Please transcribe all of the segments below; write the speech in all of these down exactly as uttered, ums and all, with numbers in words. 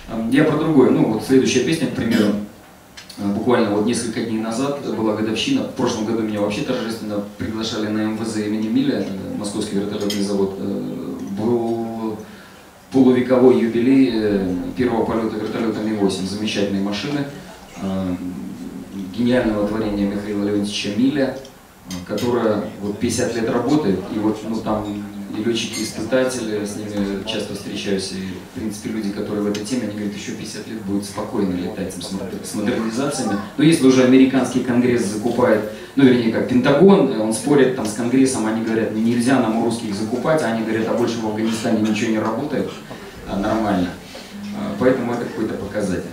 Я про другое. Ну, вот следующая песня, к примеру, буквально вот несколько дней назад была годовщина. В прошлом году меня вообще торжественно приглашали на эм вэ зэ имени Миля, Московский вертолетный завод. Был полувековой юбилей первого полета вертолета Ми восемь. Замечательные машины гениального творения Михаила Леонтьевича Миля, которая вот пятьдесят лет работает, и вот ну, там и летчики-испытатели, с ними часто встречаюсь, и в принципе люди, которые в этой теме, они говорят, еще пятьдесят лет будет спокойно летать с модернизациями. Но если уже американский конгресс закупает, ну вернее как Пентагон, он спорит там с конгрессом, они говорят, нельзя нам у русских закупать, а они говорят, а больше в Афганистане ничего не работает а нормально. Поэтому это какой-то показатель.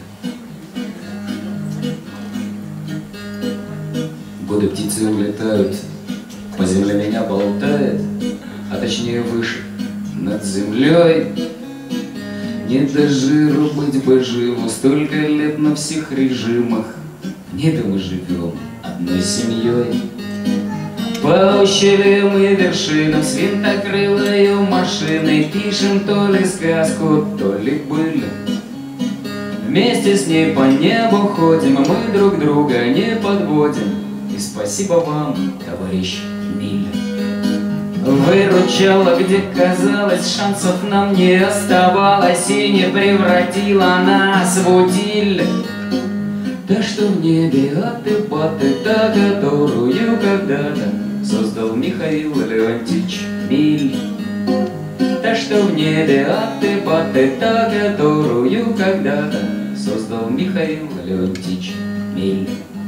Годы птицы улетают, по земле меня болтает, а точнее выше, над землей. Не до жиру быть бы живу, столько лет на всех режимах. В небе мы живем одной семьей. По ущельям и вершинам с винтокрылою машиной пишем то ли сказку, то ли быль. Вместе с ней по небу ходим, а мы друг друга не подводим. И спасибо вам, товарищ Миль. Выручала, где казалось, шансов нам не оставалось, и не превратила нас в утиль. Та, что в небе аты-баты, та, которую когда-то создал Михаил Леонтьевич Миль. Та, что в небе аты-баты, та, которую когда-то создал Михаил Леонтьевич Миль.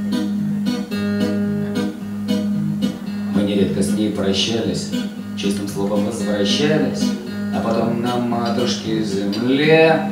Мы нередко с ней прощались, чистым словом возвращались, а потом на матушке земле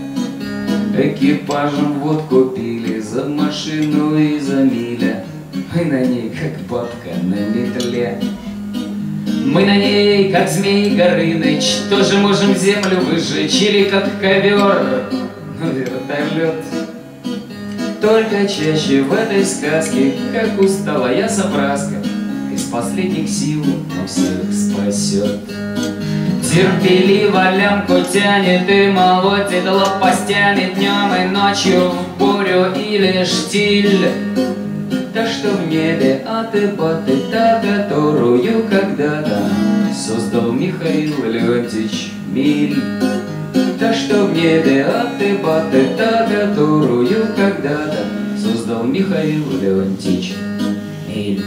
экипажем водку пили за машину и за Миля. Мы на ней, как бабка на метле. Мы на ней, как Змей Горыныч, тоже можем землю выжечь, или как ковер, но вертолет. Только чаще в этой сказке, как усталая собраска, из последних сил он всех спасет. Терпеливо лямку тянет и молотит лопастями днем и ночью в бурю или штиль. Та, что в небе аты-баты, та, которую когда-то создал Михаил Леонтьевич Миль. Та, что в небе аты-баты, та, которую когда-то создал Михаил Леонтьевич Миль.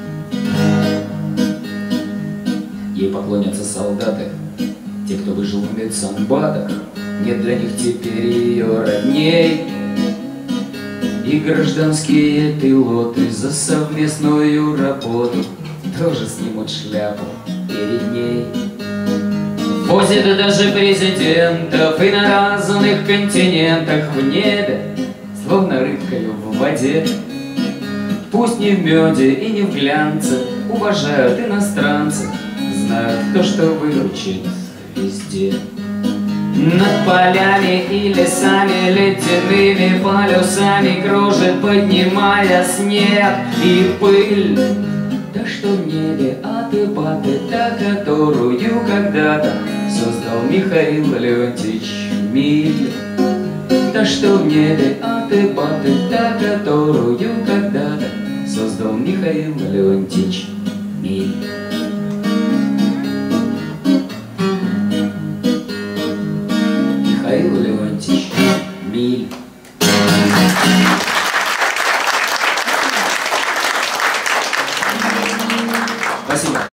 Ей поклонятся солдаты, те, кто выжил в медсанбатах. Нет для них теперь ее родней. И гражданские пилоты за совместную работу тоже снимут шляпу перед ней. Возят даже президентов и на разных континентах в небе, словно рыбкою в воде. Пусть не в меде и не в глянце, уважают иностранцев, знают то, что выручит везде. Над полями и лесами ледяными полюсами кружит, поднимая снег и пыль. Та, что в небе аты-баты, та, которую когда-то создал Михаил Леонтьевич Миль. Та, что в небе аты-баты, та, которую когда-то создал Михаил Леонтьевич Миль. Михаил Леонтьевич Миль.